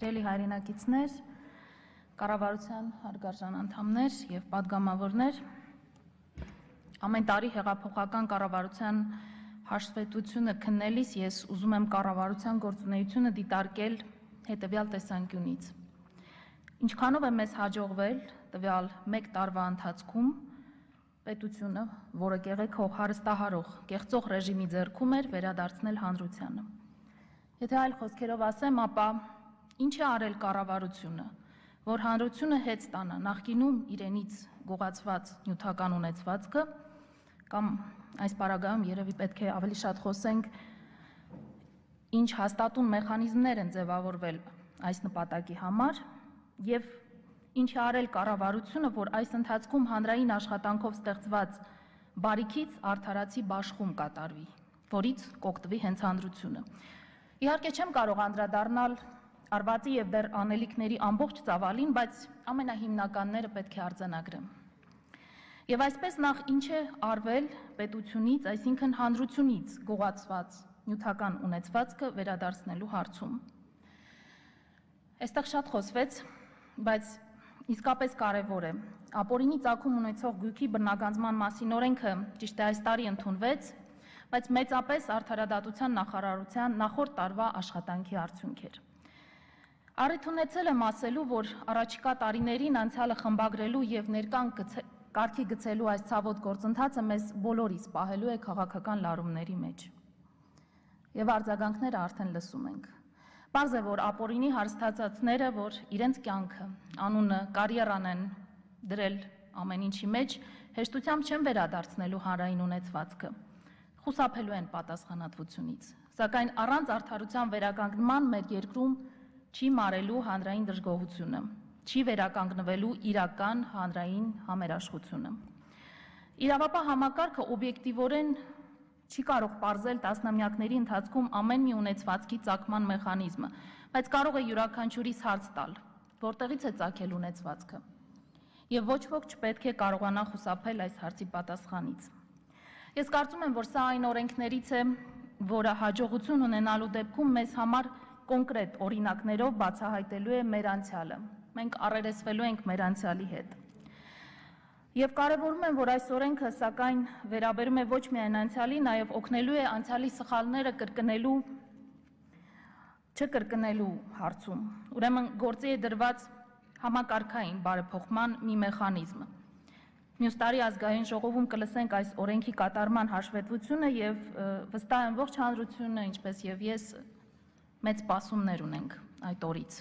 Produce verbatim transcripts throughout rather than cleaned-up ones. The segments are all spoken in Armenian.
Սիրելի հայրենակիցներ, կառավարության հարգարժան անդամներ եւ պատգամավորներ, ամեն տարի հեղափոխական կառավարության հաշվետվությունը քննելիս ես ուզում եմ կառավարության գործունեությունը դիտարկել հետեւյալ տեսանկյունից. Ինչքանով է մեզ հաջողվել տվյալ մեկ տարվա ընթացքում պետությունը, որը կեղեքող հարստահարող կեղծող ռեժիմի ձեռքում էր, վերադարձնել հանրությանը։ Եթե այլ խոսքերով ասեմ, ապա ինչ է արել կառավարությունը, որ հանրությունը հետ ստանա նախկինում իրենից գողացված նյութական ունեցվածքը, կամ այս պարագայում երևի պետք է ավելի շատ խոսենք, ինչ հաստատուն մեխանիզմներ են ձևավորվել այս նպատակի համար եւ ինչ է արել կառավարությունը, որ այս ընթացքում հանրային աշխատանքով ստեղծված բարիքից արդարացի բաշխում կատարվի, որից կօգտվի հենց հանրությունը։ Իհարկե չեմ կարող անդրադառնալ արվածի եւ դեռ անելիքների ամբողջ ծավալին, բայց ամենահիմնականները պետք է արձանագրեմ։ Եվ այսպես նախ ինչ է արվել պետությունից, այսինքն հանրությունից գողացված նյութական ունեցվածքը վերադարձնելու հարցում։ Այստեղ շատ խոսվեց, բայց իսկապես կարևոր է։ Ապօրինի ծագում ունեցող գույքի բռնագանձման մասին օրենքը ճիշտ է այս տարի ընդունվեց, բայց մեծապես արդարադատության նախարարության նախորդ տարվա աշխատանքի արդյունք էր։ Առիթ ունեցել եմ ասելու, որ առաջիկա տարիներին անցյալը խմբագրելու եւ ներկան կարգի գցելու այս ցավոտ գործընթացը մեզ բոլորիս պահելու է քաղաքական լարումների մեջ։ Եվ արձագանքները արդեն լսում ենք։ Պարզ է, որ ապօրինի հարստացածները, որ իրենց կյանքը, անունը, կարիերան են դրել ամեն ինչի մեջ, հեշտությամբ չեն վերադարձնելու հանրային ունեցվածքը, խուսափելու են պատասխանատվությունից, սակայն առանց արդարության վերականգնման մեր երկրում չի մարելու հանրային դժգոհությունը, չի վերականգնվելու իրական հանրային համերաշխությունը։ Իրավապահ համակարգը օբյեկտիվորեն չի կարող պարզել տասնամյակների ընթացքում ամեն մի ունեցվածքի ծագման մեխանիզմը, բայց կարող է յուրաքանչյուրիս հարց տալ, որտեղից է ծագել ունեցվածքը, եւ ոչ ոք չպետք է կարողանա խուսափել այս հարցի պատասխանից։ Ես կարծում եմ, որ սա այն օրենքներից է, որը հաջողություն ունենալու դեպքում մեզ համար կոնկրետ օրինակներով բացահայտելու է մեր անցյալը։ Մենք առերեսվելու ենք մեր անցյալի հետ։ Եվ կարևորում եմ, որ այս օրենքը սակայն վերաբերում է ոչ միայն անցյալի, նաև օգնելու է անցյալի սխալները կրկնելու, չկրկնելու հարցում։ Ուրեմն գործի է դրված համակարգային բարեփոխման մի մեխանիզմ։ Մյուս տարի ազգային ժողովում կլսենք այս օրենքի կատարման հաշվետվությունը եւ վստահ եմ ողջ հանրությունը, ինչպես եւ ես, մեծ սպասումներ ունենք այդ օրից։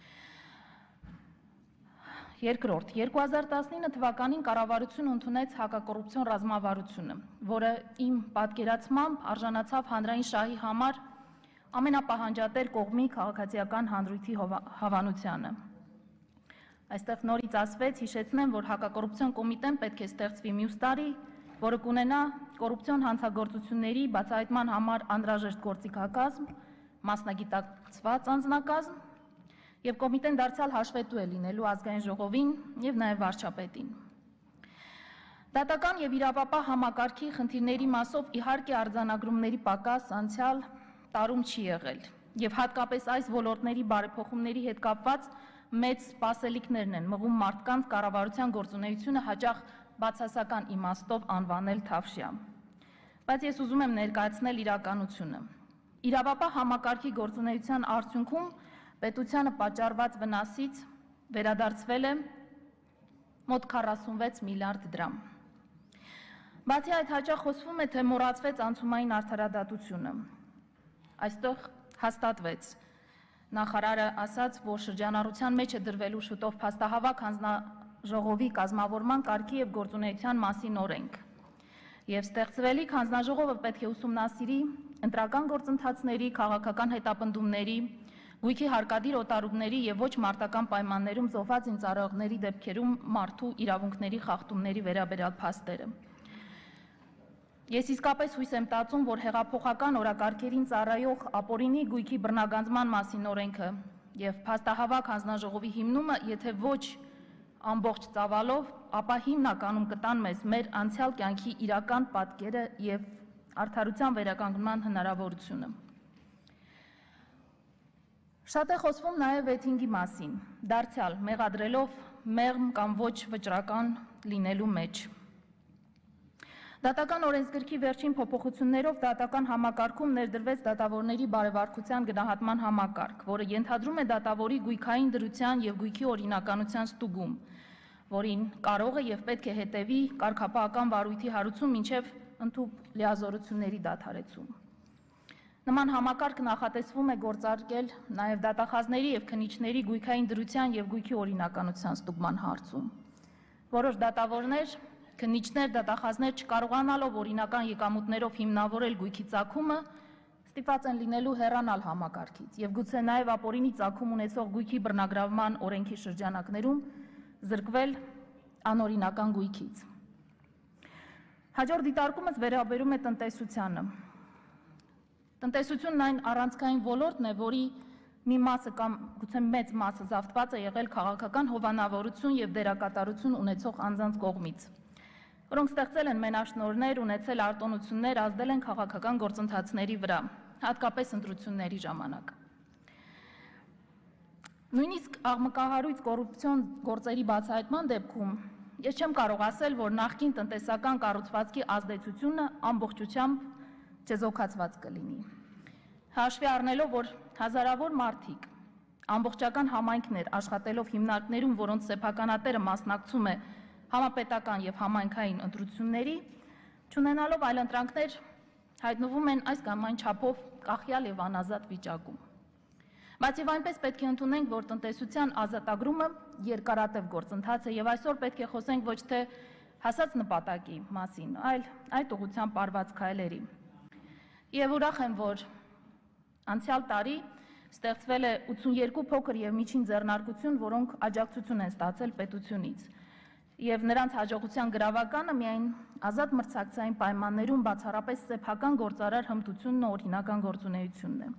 Երկրորդ, երկու հազար տասնինը թվականին կառավարությունը ընդունեց հակակոռուպցիոն ռազմավարությունը, որը իմ պատկերացմամբ արժանացավ հանրային շահի համար ամենապահանջատեր կողմի քաղաքացիական հանրույթի հավանությանը։ Այստեղ նորից ասվեց, հիշեցնեմ, որ հակակոռուպցիոն կոմիտեն պետք է ստեղծվի մյուս տարի, որը կունենա կոռուպցիոն հանցագործությունների բացահայտման համար անհրաժեշտ գործիքակազմ, մասնագիտացված անձնակազմ, եւ կոմիտեն դարձյալ հաշվետու է լինելու ազգային ժողովին եւ նաեւ վարչապետին։ Դատական եւ իրավապահ համակարգի խնդիրների մասով իհարկե արձանագրումների պակաս անցյալ տարում չի եղել եւ հատկապես այս ոլորտների բարեփոխումների հետ կապված մեծ սպասելիքներն են մղում մարդկանց կառավարության գործունեությունը հաճախ բացասական իմաստով անվանել թավշյա։ Բայց ես ուզում եմ ներկայացնել իրականությունը։ Իրավապահ համակարգի գործունեության արդյունքում պետությանը պատճառված վնասից վերադարձվել է մոտ քառասունվեց միլիարդ դրամ։ Բացի այդ հաճախ խոսվում է, թե մոռացվեց անցումային արդարադատությունը։ Այստեղ հաստատվեց։ Նախարարը ասաց, որ շրջանառության մեջ է դրվելու շուտով փաստահավաք հանձնաժողովի կազմավորման կարգի եւ գործունեության մասին օրենք։ Եվ ստեղծվելիք հանձնաժողովը պետք է ուսումնասիրի ընտրական գործընթացների, քաղաքական հետապնդումների, գույքի հարկադիր օտարումների եւ ոչ մարտական պայմաններում զոհված զինծառայողների դեպքերում մարդու իրավունքների խախտումների վերաբերյալ փաստերը։ Ես իսկապես հույս եմ տածում, որ հեղափոխական օրակարգերին ծառայող ապօրինի գույքի բռնագանձման մասին օրենքը եւ փաստահավաք հանձնաժողովի հիմնումը, եթե ոչ ամբողջ ծավալով, ապա հիմնականում կտան մեզ մեր անցյալ կյանքի իրական պատկերը եւ արդարության վերականգնման հնարավորությունը։ Շատ է խոսվում նաև վեթինգի մասին, դարձյալ մեղադրելով մեղմ կամ ոչ վճռական լինելու մեջ։ Դատական օրենսգրքի վերջին փոփոխություններով դատական համակարգում ներդրվեց դատավորների բարեվարկության գնահատման համակարգ, որը ենթադրում է դատավորի գույքային դրության և գույքի օրինականության ստուգում, որին կարող է և պետք է հետևի կարգապահական վարույթի հարուցում մինչև ընդհուպ լիազորությունների դադարեցում։ Նման համակարգ նախատեսվում է գործարկել նաև դատախազների և քննիչների գույքային դրության և գույքի օրինականության ստուգման հարցում։ Որոշ դատավորներ, քննիչներ, դատախազներ չկարողանալով օրինական եկամուտներով հիմնավորել գույքի ծագումը, ստիպված են լինելու հեռանալ համակարգից և գուցե նաև ապօրինի ծագում ունեցող գույքի բռնագրավման օրենքի շրջանակներում զրկվել անօրինական գույքից։ Հաջորդ դիտարկումս վերաբերում է տնտեսությանը։ Տնտեսությունն այն առանցքային ոլորտն է, որի մի մասը կամ գուցե մեծ մասը զավթված է եղել քաղաքական հովանավորություն և դերակատարություն ունեցող անձանց կողմից, որոնք ստեղծել են մենաշնորհներ, ունեցել արտոնություններ, ազդել են քաղաքական գործընթացների վրա, հատկապես ընտրությունների ժամանակ։ Նույնիսկ աղմկահարույց կոռուպցիոն գործերի բացահայտման դեպքում ես չեմ կարող ասել, որ նախկին տնտեսական կառուցվածքի ազդեցությունը ամբողջությամբ չեզոքացված կլինի։ Հաշվի առնելով, որ հազարավոր մարդիկ, ամբողջական համայնքներ աշխատելով հիմնարկներում, որոնց սեփականատերը մասնակցում է համապետական և համայնքային ընտրությունների, չունենալով այլընտրանքներ, հայտնվում են այս կամ այն չափով կախյալ և անազատ վիճակում։ Բայց և այնպես պետք է ընդունենք, որ տնտեսության ազատագրումը երկարատև գործընթաց է և այսօր պետք է խոսենք ոչ թե հասած նպատակի մասին, այլ այդ ուղղությամբ արված քայլերի։ Եվ ուրախ եմ, որ անցյալ տարի ստեղծվել է ութսունյոթ փոքր և միջին ձեռնարկություն, որոնք աջակցություն են ստացել պետությունից։ Եվ նրանց հաջողության գրավականը միայն ազատ մրցակցային պայմաններում բացառապես սեփական գործարար հմտությունն ու օրինական գործունեությունն է։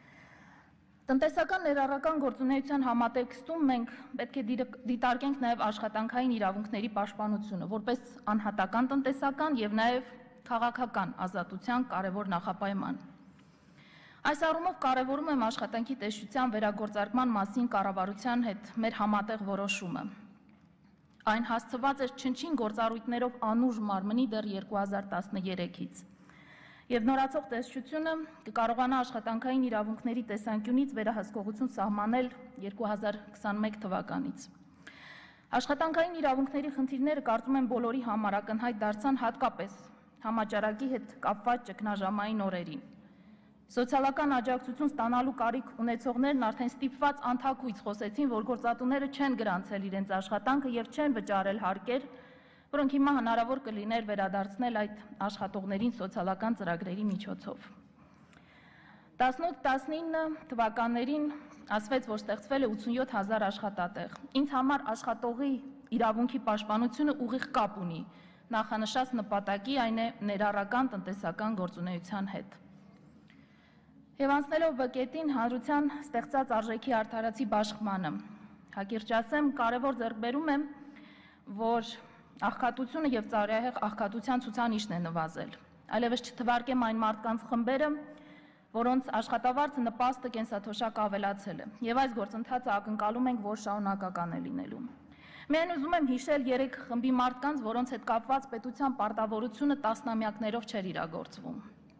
Տնտեսական ներառական գործունեության համատեքստում մենք պետք է դիտարկենք նաև աշխատանքային իրավունքների պաշտպանությունը, որպես անհատական տնտեսական և նաև քաղաքական ազատության կարևոր նախապայման։ Այս առումով կարևորում եմ աշխատանքի տեսչության վերագործարկման մասին կառավարության հետ մեր համատեղ որոշումը։ Այն հասցված էր չնչին գործառույթներով անուժ մարմնի դեռ երկու հազար տասներեքից։ Եվ նորացող տեսչությունը կկարողանա աշխատանքային իրավունքների տեսանկյունից վերահսկողություն սահմանել երկու հազար քսանմեկ թվականից։ Աշխատանքային իրավունքների խնդիրները կարծում եմ բոլորի համար ակնհայտ դարձան հատկապես համաճարակի հետ կապված ճգնաժամային օրերին։ Սոցիալական աջակցություն ստանալու կարիք ունեցողներն արդեն ստիպված անթաքույց խոսեցին, որ գործատուները չեն գրանցել իրենց աշխատանքը և չեն վճարել հարկեր, որոնք հիմա հնարավոր կլիներ վերադարձնել այդ աշխատողներին սոցիալական ծրագրերի միջոցով։ տասնութ տասնինը թվականներին ասվեց, որ ստեղծվել է ութսունյոթ հազար աշխատատեղ։ Ինձ համար աշխատողի իրավունքի պաշտպանությունը ուղիղ կապ ունի նախանշած նպատակի, այն է ներառական տնտեսական գործունեության հետ։ Եվ անցնելով B կետին հանրության ստեղծած արժեքի արդարացի բաշխմանը, հակիրճ ասեմ, կարևոր ձեռքբերում է, որ աղքատությունը և ծառայահեղ աղքատության ցուցանիշն է նվազել, այլևս չթվարկեմ այն մարդկանց խմբերը, որոնց աշխատավարձը նպաստը կենսաթոշակը ավելացել է, և այս գործընթացը ակնկալում ենք, որ շարունակական է լինելու։ Միայն ուզում եմ հիշել երեք խմբի մարդկանց, որոնց հետ կապված պետության պարտավորությունը տասնամյակներով չէր իրագործվում։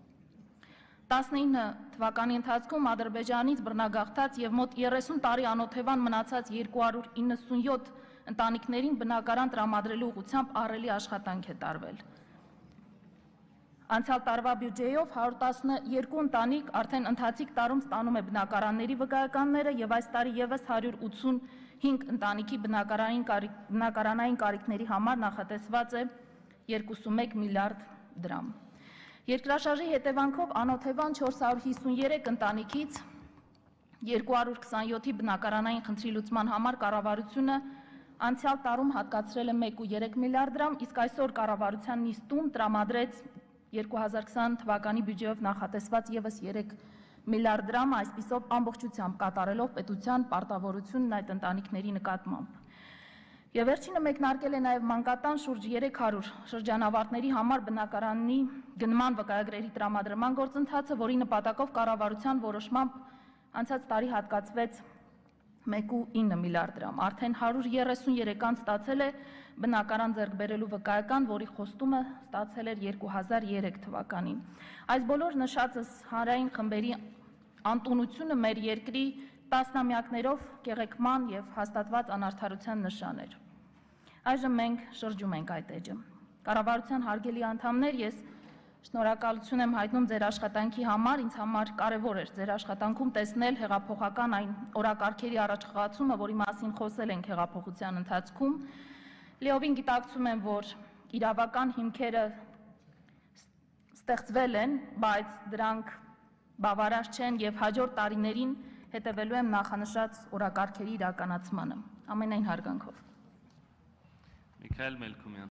տասնինը թվականի ընթացքում Ադրբեջանից բռնագաղթած և մոտ երեսուն տարի անօթևան մնացած երկու հարյուր իննսունյոթ ընտանիքներին բնակարան տրամադրելու ուղղությամբ ահռելի աշխատանք է տարվել։ Անցյալ տարվա բյուջեով հարյուր տասնյոթ ընտանիք արդեն ընթացիկ տարում ստանում է բնակարանների վկայականները և այս տարի ևս հարյուր ութսունհինգ ընտանիքի բնակարանային կարիքների համար նախատեսված է երկուսունմեկ միլիարդ դրամ։ Երկրաշարժի հետևանքով անօթևան չորս հարյուր հիսունյոթ ընտանիքից երկու հարյուր քսանյոթի բնակարանային խնդրի լուծման համար կառավարությունը անցյալ տարում հատկացրել է մեկ կողմը երեք միլիարդ դրամ, իսկ այսօր կառավարության նիստում տրամադրեց երկու հազար քսան թվականի բյուջեով նախատեսված ևս երեք միլիարդ դրամ, այսպիսով ամբողջությամբ կատարելով պետության պարտավորությունն այդ ընտանիքների նկատմամբ։ Եվ վերջինը մեկնարկել է նաև մանկատան շուրջ երեք հարյուր շրջանավարտների համար բնակարանի գնման վկայագրերի տրամադրման գործընթացը, որի նպատակով կառավարության որոշմամբ անցած տարի հատկացվեց մեկ կόμma ինը միլիարդ դրամ, արդեն հարյուր երեսուներեք անց ստացել է բնակարան ձեռք բերելու վկայական, որի խոստումը ստացել էր երկու հազար երեք թվականին։ Այս բոլոր նշածս հանրային խմբերի անտունությունը մեր երկրի տասնամյակներով կեղեքման և հաստատված անարդարության նշան էր։ Այժմ մենք շրջում ենք այդ էջը։ Կառավարության հարգելի անդամներ, ես շնորհակալություն եմ հայտնում ձեր աշխատանքի համար, ինձ համար կարևոր էր ձեր աշխատանքում տեսնել հեղափոխական այն օրակարգերի առաջխաղացումը, որի մասին խոսել ենք հեղափոխության ընթացքում։ Լիովին գիտակցում եմ, որ իրավական հիմքերը ստեղծվել են, բայց դրանք բավարար չեն և հաջորդ տարիներին հետևելու եմ նախանշած օրակարգերի իրականացմանը։ Ամենայն հարգանքով։ Միքայել Մելքումյան